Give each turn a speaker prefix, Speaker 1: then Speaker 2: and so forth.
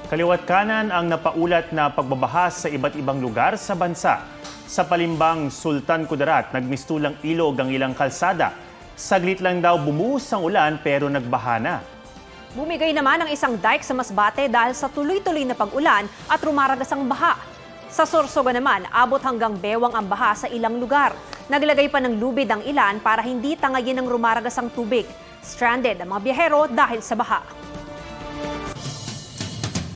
Speaker 1: Kaliwat kanan ang napaulat na pagbabaha sa iba't ibang lugar sa bansa. Sa Palimbang, Sultan Kudarat, nagmistulang ilog ang ilang kalsada. Saglit lang daw bumuhos ang ulan pero nagbaha na.
Speaker 2: Bumigay naman ang isang dike sa Masbate dahil sa tuloy-tuloy na pag-ulan at rumaragas ang baha. Sa Sorsogon naman, abot hanggang bewang ang baha sa ilang lugar. Naglagay pa ng lubid ang ilan para hindi tangayin ng rumaragas ang tubig. Stranded ang mga biyahero dahil sa baha.